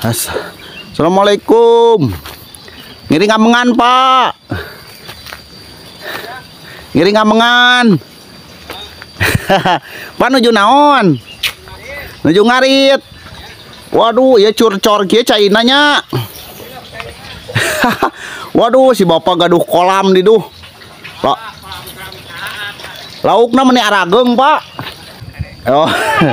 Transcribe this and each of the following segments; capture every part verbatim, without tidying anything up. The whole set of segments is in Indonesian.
As Assalamualaikum. Ngiring amengan, Pak. Ngiring amengan. Pak nuju naon? Nuju ngarit. Waduh, ya curcor kieu cainanya. Waduh, si bapak gaduh kolam di duh. Pak. Laukna meni arageng, Pak. Oh.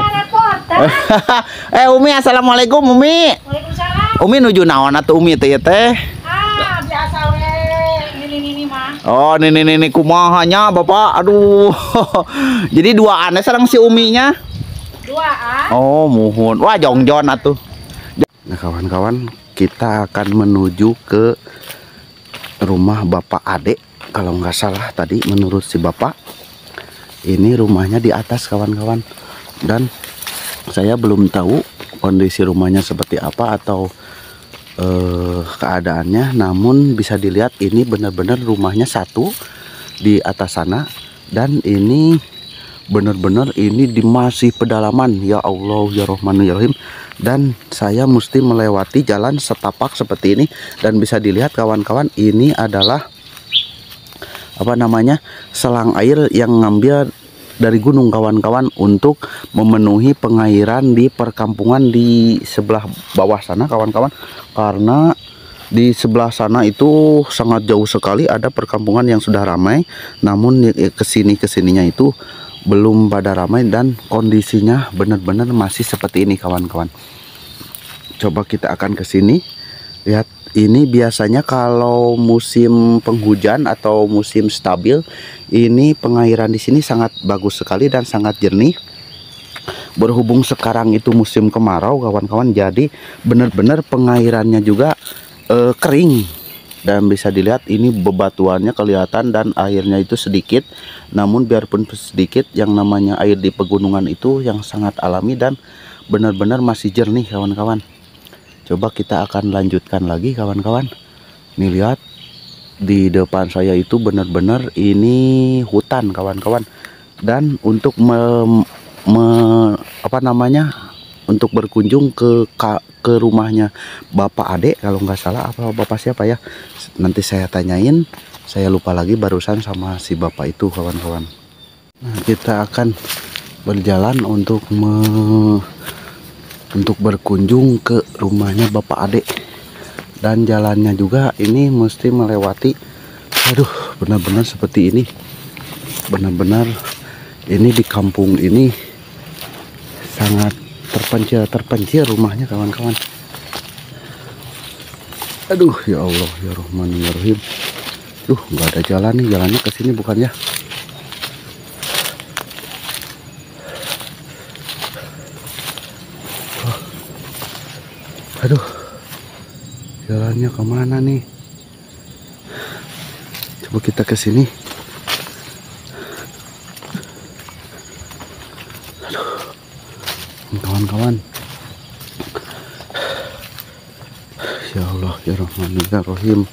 Eh Umi, assalamualaikum Umi. Waalaikumsalam. Umi nuju naon atuh Umi teh teh? Ah, biasa we nini-nini mah. Oh, nini-nini kumahanya Bapak. Aduh. Jadi dua aneh sareng si Uminya. Dua ah. Oh, muhun. Wah, jongjon atuh. Nah, kawan-kawan, kita akan menuju ke rumah Bapak Ade. Kalau nggak salah tadi menurut si Bapak, ini rumahnya di atas, kawan-kawan. Dan saya belum tahu kondisi rumahnya seperti apa atau eh, keadaannya. Namun bisa dilihat ini benar-benar rumahnya satu di atas sana. Dan ini benar-benar ini di masih pedalaman. Ya Allah, ya Rahman, ya Rahim. Dan saya mesti melewati jalan setapak seperti ini. Dan bisa dilihat kawan-kawan, ini adalah apa namanya, selang air yang ngambil dari gunung, kawan-kawan, untuk memenuhi pengairan di perkampungan di sebelah bawah sana, kawan-kawan. Karena di sebelah sana itu sangat jauh sekali ada perkampungan yang sudah ramai, namun kesini kesininya itu belum pada ramai dan kondisinya benar-benar masih seperti ini, kawan-kawan. Coba kita akan ke sini. Lihat, ini biasanya kalau musim penghujan atau musim stabil, ini pengairan di sini sangat bagus sekali dan sangat jernih. Berhubung sekarang itu musim kemarau, kawan-kawan, jadi benar-benar pengairannya juga eh, kering. Dan bisa dilihat ini bebatuannya kelihatan dan airnya itu sedikit. Namun biarpun sedikit, yang namanya air di pegunungan itu yang sangat alami dan benar-benar masih jernih, kawan-kawan. Coba kita akan lanjutkan lagi, kawan-kawan. Nih lihat, di depan saya itu benar-benar ini hutan, kawan-kawan. Dan untuk me, me, apa namanya, untuk berkunjung ke ke rumahnya Bapak Ade, kalau nggak salah, apa Bapak siapa ya? Nanti saya tanyain. Saya lupa lagi barusan sama si Bapak itu, kawan-kawan. Nah, kita akan berjalan untuk me untuk berkunjung ke rumahnya Bapak Ade. Dan jalannya juga ini mesti melewati, aduh, benar-benar seperti ini. Benar-benar ini di kampung ini sangat terpencil terpencil rumahnya, kawan-kawan. Aduh, ya Allah, ya Rahman, ya Rahim. Duh, nggak ada jalan nih, jalannya ke sini bukan ya? Aduh, jalannya kemana nih? Coba kita ke sini. Aduh, kawan-kawan. Ya Allah, ya Rahman, ya Rahim.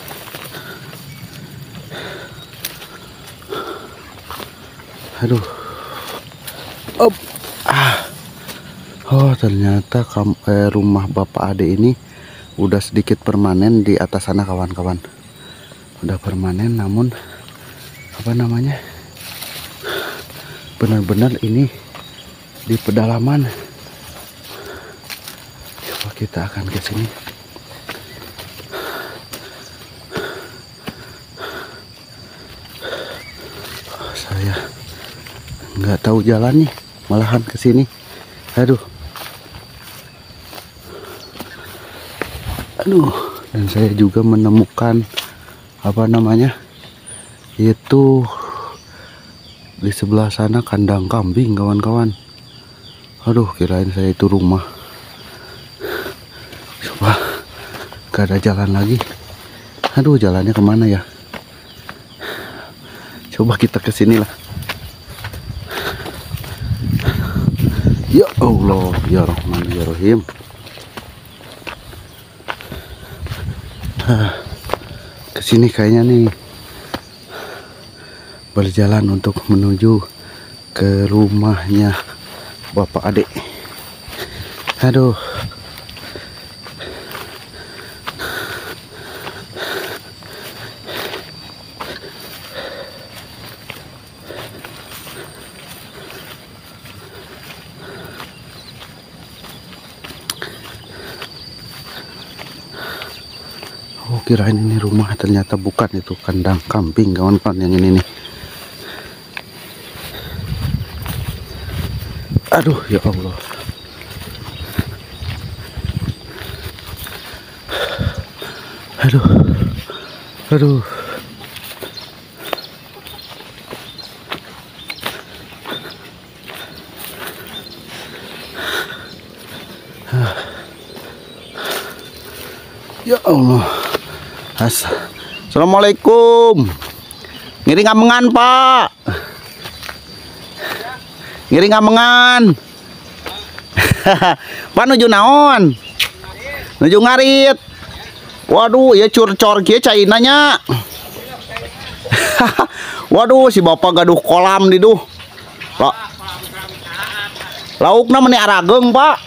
Aduh, op, ah. Oh, ternyata eh, rumah Bapak Ade ini udah sedikit permanen di atas sana, kawan-kawan. Udah permanen, namun apa namanya, benar-benar ini di pedalaman. Coba kita akan ke sini. Oh, saya nggak tahu jalan nih, malahan ke sini. Aduh. Aduh, dan saya juga menemukan apa namanya, itu di sebelah sana kandang kambing, kawan-kawan. Aduh, kirain saya itu rumah. Coba, gak ada jalan lagi. Aduh, jalannya kemana ya? Coba kita ke sini lah. Ya Allah, ya Rahman, ya Rahim. Kesini kayaknya nih berjalan untuk menuju ke rumahnya Bapak Ade. Aduh, kirain ini rumah, ternyata bukan, itu kandang kambing kawan-kawan yang ini nih. Aduh ya Allah. Aduh. Aduh. Ya Allah. As Assalamualaikum. Ngiring amengan, Pak. Ngiring amengan. Pak nuju naon? Nuju ngarit. Waduh, ya curcor kieu cainanya. Waduh, si bapak gaduh kolam di duh. La Laukna meni arageng, Pak.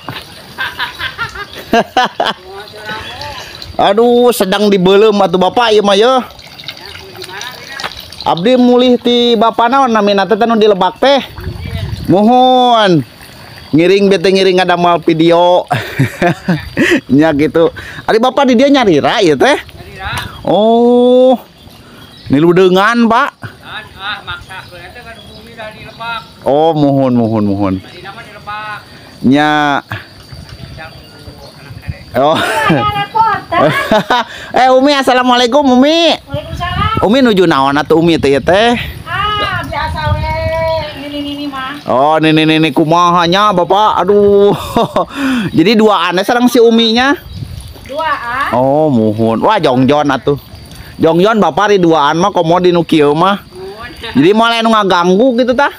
Aduh, sedang dibelem atuh bapak ieu mah ye. Abdi mulih ti bapak naon namina teh anu di Lebak teh. Mohon. Ngiring bete ngiring ngadamel video. Nya gitu. Ari bapak di dia nyarira ieu teh? Nyarira. Oh. Niludeungan, Pak. Ah, maksa beurang teh kan bumi dah di Lebak. Oh, mohon mohon mohon. Di nama di Lebak. Nya. Oh. Eh Umi, assalamualaikum Umi. Waalaikumsalam. Umi nuju naon atuh Umi teh teh? Ah, biasa we. Nini-nini mah. Oh, nini-nini kumaha nya Bapak? Aduh. Jadi duaan sareng si Uminya? Duaan. Oh, muhun. Wah, jongjon atuh. Jongjon Bapak di duaan mah komo di nu kieu mah. Jadi malah nu ngaganggu gitu tah.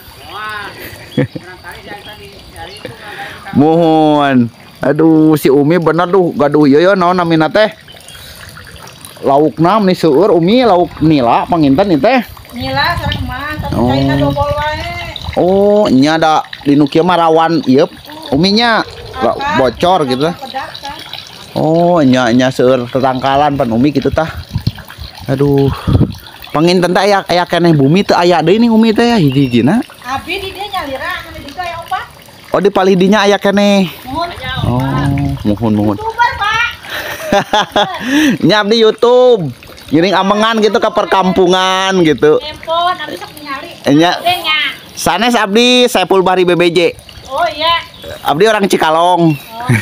Muhun. Aduh, si Umi bener tuh gaduh ieu yo naon namina teh? Laukna meni seueur Umi, lauk nila panginten ieu teh. Nila sareng mah, tapi Oh. caina dobol wae. Oh, nya da di nu kieu mah rawan ieu Uminya la- bocor gitu tah. Oh, nya nya seueur tetangkalan pan Umi gitu tah. Aduh. Panginten teh aya aya keneh bumi teu aya deui nih Umi teh ya hiji-hijina. Abi di dia nyalira anu juga ya opat. Oh, di palidinya aya keneh. Mohon. Oh, muhun muhun. Youtuber, Pak. Nyap di YouTube. Ngiring amengan gitu ke perkampungan gitu. Handphone abi sok nyali. Nya Denya. sanes abdi Saiful Bahri B B J. Oh iya. Abdi orang Cikalong. Oh.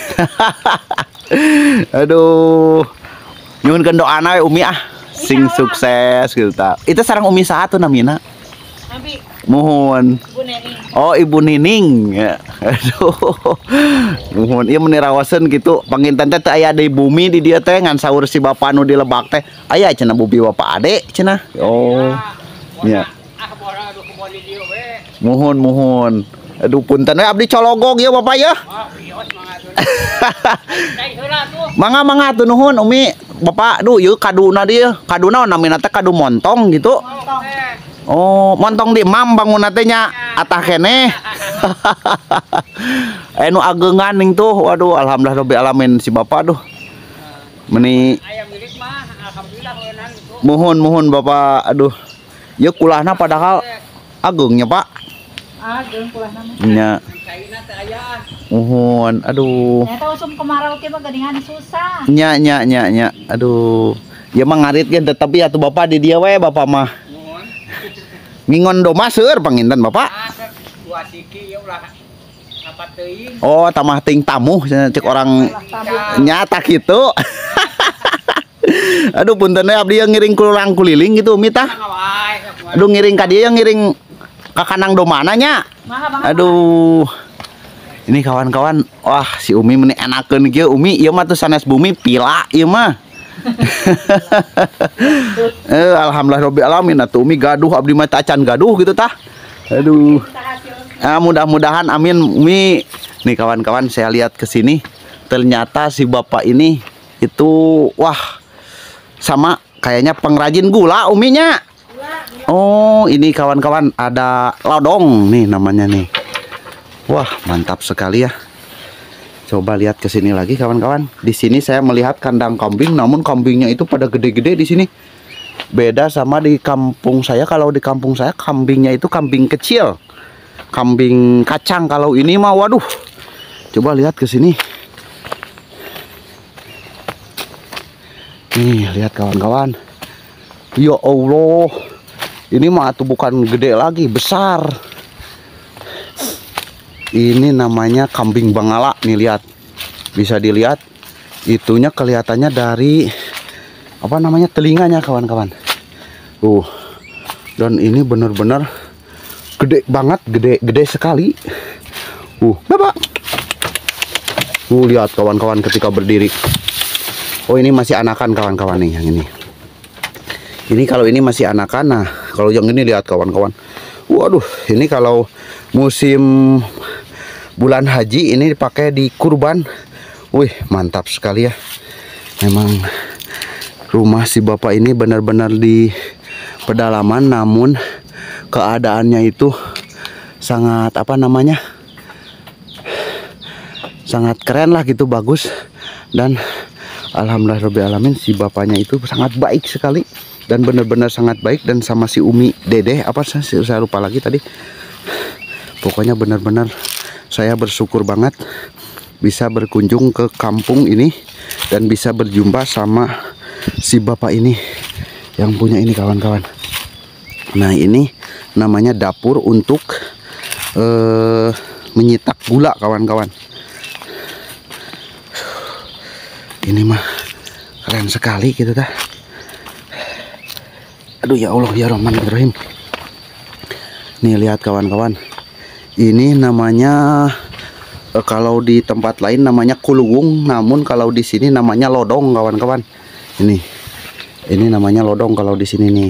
Aduh. Nyuhunkeun doana we Umi ah. Sing sukses gitu ta. Itu sareng Umi saha tuh namina? Abi, Muhun. Bu Neni. Oh, Ibu Nining. Ya. Aduh. Muhun ieu meni rawaseun gitu. Panginten teh teu aya di bumi di dieu teh ngan saur si bapa nu di Lebak teh. Aya cenah bubi bapak ade cenah. Oh. Ya. Ah, bora adu kebon di dieu we. Muhun muhun. Aduh punten we abdi cologog ya Bapak ya. Ah, bios mangatun. Dai heula tuh. Mangga mangga atuh nuhun Umi. Bapak duh ieu kaduna dieu. Kaduna namina teh kadu montong gitu. Montong. Oh, montong di mam bangunna teh nya atah keneh. Anu ageungan ning tuh. Waduh, alhamdulillah rabbil alamin si Bapak duh. Meni Aya milik mah alhamdulillah heunang itu. muhun muhun Bapak. Aduh. Ieu kulahna padahal agungnya Pak. Ah, geung kulah nama. Nya Caina teh aya. muhun. Aduh. Ternyata usum kemarau teh mah gadingan susah. Nya nya nya nya. Aduh. Ya mah ngarit kan tetapi atuh Bapak di dia we Bapak mah. Mohon. Ngingon doma seueur panginten Bapak. Ah, dua siki ya ulah apa teuing. Oh, tamah ting tamu cenah cek orang nyata gitu. Aduh punten we abdi yang ngiring kurang kuliling gitu Umi tah. Aduh ngiring ka dieu yang ngiring ka kanang domana nya. Maha banget. Aduh. Ini kawan-kawan, wah si Umi meni enakeun kieu Umi, ieu mah tuh sanes bumi pila ieu mah. Eh alhamdulillah rabbil alamin atuh Umi gaduh abdi mah teh acan gaduh gitu tah. Aduh. Ah, mudah-mudahan amin Umi. Nih kawan-kawan saya lihat ke sini ternyata si Bapak ini itu wah sama kayaknya pengrajin gula Uminya. Oh, ini kawan-kawan ada lodong nih namanya nih. Wah, mantap sekali ya. Coba lihat ke sini lagi kawan-kawan. Di sini saya melihat kandang kambing, namun kambingnya itu pada gede-gede di sini. Beda sama di kampung saya. Kalau di kampung saya kambingnya itu kambing kecil. Kambing kacang. Kalau ini mah waduh. Coba lihat ke sini. Nih, lihat kawan-kawan. Ya Allah. Ini mah tuh bukan gede lagi, besar. Ini namanya kambing Bangala nih, lihat. Bisa dilihat. Itunya kelihatannya dari apa namanya? Telinganya, kawan-kawan. Uh. Dan ini benar-benar gede banget, gede gede sekali. Uh, Bapak. Uh, lihat kawan-kawan ketika berdiri. Oh, ini masih anakan kawan-kawan nih yang ini. Ini kalau ini masih anakan. Nah, kalau yang ini lihat kawan-kawan. Waduh, ini kalau musim bulan haji ini dipakai di kurban. Wih, mantap sekali ya. Memang rumah si bapak ini benar-benar di pedalaman, namun keadaannya itu sangat apa namanya? Sangat keren lah gitu, bagus. Dan alhamdulillahirobbilalamin si bapaknya itu sangat baik sekali. Dan benar-benar sangat baik. Dan sama si Umi Dedeh, apa saya, saya lupa lagi tadi. Pokoknya benar-benar saya bersyukur banget bisa berkunjung ke kampung ini. Dan bisa berjumpa sama si bapak ini yang punya ini kawan-kawan. Nah, ini namanya dapur untuk uh, menyitak gula kawan-kawan. Ini mah keren sekali gitu dah. Aduh ya Allah ya Rahman-Rahim. Nih lihat kawan-kawan. Ini namanya eh, kalau di tempat lain namanya kuluwung, namun kalau di sini namanya lodong kawan-kawan. Ini. Ini namanya lodong kalau di sini nih.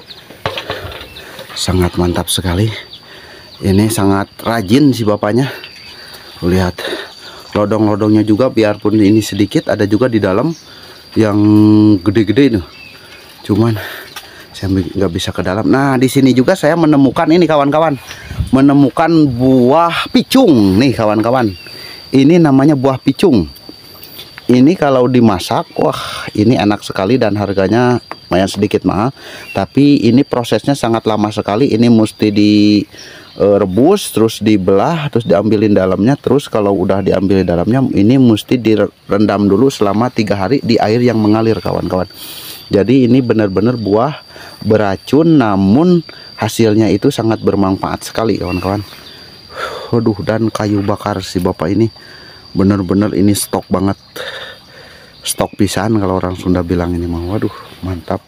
Sangat mantap sekali. Ini sangat rajin si bapaknya. Lihat. Lodong-lodongnya juga biarpun ini sedikit, ada juga di dalam yang gede-gede itu. Cuman saya nggak bisa ke dalam. Nah, di sini juga saya menemukan ini kawan-kawan, menemukan buah picung nih kawan-kawan. Ini namanya buah picung. Ini kalau dimasak, wah ini enak sekali dan harganya lumayan sedikit mahal. Tapi ini prosesnya sangat lama sekali. Ini mesti direbus, terus dibelah, terus diambilin dalamnya. Terus kalau udah diambil dalamnya, ini mesti direndam dulu selama tiga hari di air yang mengalir kawan-kawan. Jadi ini benar-benar buah beracun, namun hasilnya itu sangat bermanfaat sekali kawan-kawan. Waduh, dan kayu bakar si bapak ini benar-benar ini stok banget, stok pisan kalau orang Sunda bilang ini mah. Waduh, mantap.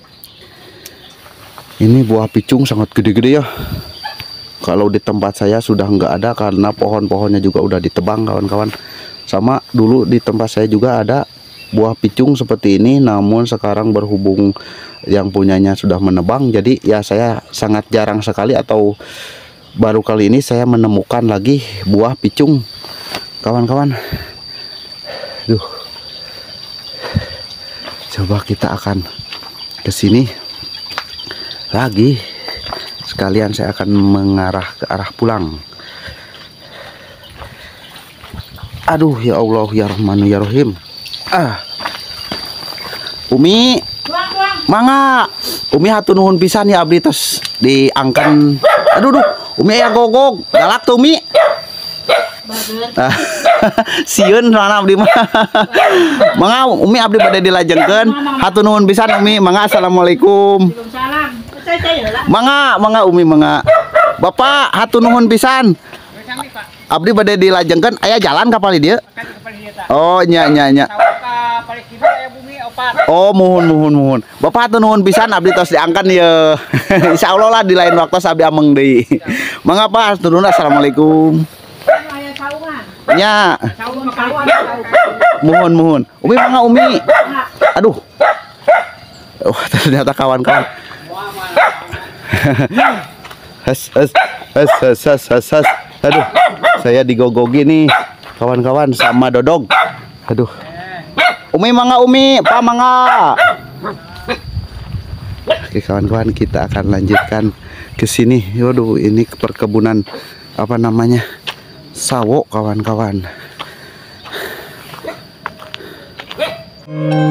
Ini buah picung sangat gede-gede ya. Kalau di tempat saya sudah nggak ada karena pohon-pohonnya juga udah ditebang kawan-kawan. Sama dulu di tempat saya juga ada buah picung seperti ini, namun sekarang berhubung yang punyanya sudah menebang, jadi ya saya sangat jarang sekali atau baru kali ini saya menemukan lagi buah picung kawan-kawan. Duh. Coba kita akan ke sini lagi. Sekalian saya akan mengarah ke arah pulang. Aduh ya Allah ya Rahman ya Rahim. Ah. Umi, Tuang, tuang. mangga. Umi hatur nuhun pisan ya abdi tos diangkan. Aduh duh, Umi aya gogog. Galak tuh Umi. Bager. Sieun soalna abdi mah. Mangga Umi abdi bade dilajengkeun. Hatur nuhun pisan Umi. Mangga assalamualaikum. Waalaikumsalam. Saya saya lah. Mangga, mangga Umi mangga. Bapak hatur nuhun pisan. Abdi bade dilajengkeun aya jalan ka pali dieu. Oh nya nya nya. Oh muhun muhun muhun. Bapak hatur nuhun pisan abdi tos diangkan ya. Insyaallah lah di lain waktu abdi ameng deui. Mangga Pak hatur nuhun. Assalamualaikum. Aya saungan. Nya. Saung kawan. Muhun muhun. Umi mangga Umi. Aduh. Oh ternyata kawan-kawan. Has has has has has has has. Aduh, saya digogogi nih kawan-kawan sama Dodog. Aduh. Umi mangga Umi, Pak mangga. Oke kawan-kawan, kita akan lanjutkan ke sini. Waduh, ini perkebunan apa namanya? Sawo kawan-kawan.